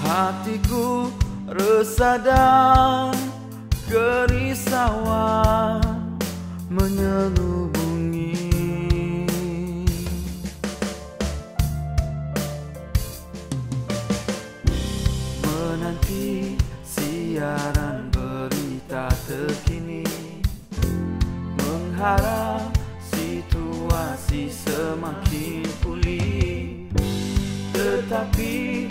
Hatiku resah dan kerisauan menyelubungi. Menanti siaran berita terkini, mengharap situasi semakin pulih, tetapi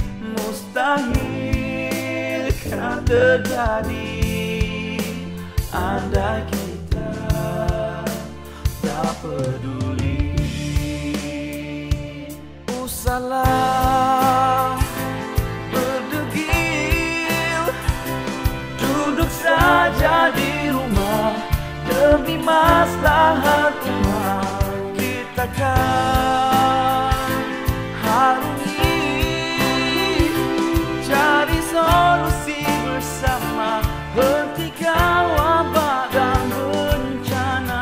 mustahil kan terjadi andai kita tak peduli. Usahlah berdegil, duduk saja di rumah demi maslahat umat. Kita kan harungi, cari solusi bersama, hentikan wabak dan bencana.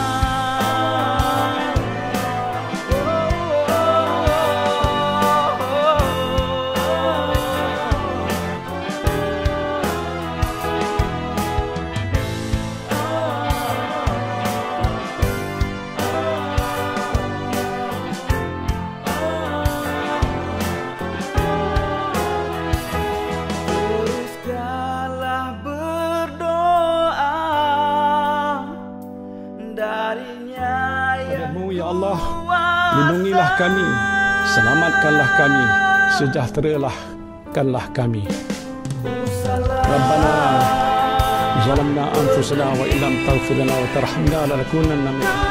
Padamu ya Allah, lindungilah kami, selamatkanlah kami, sejahterakanlah kami. Rabbana zalamna anfusana wa illam taghfir lana wa tarhamna lanakunanna minal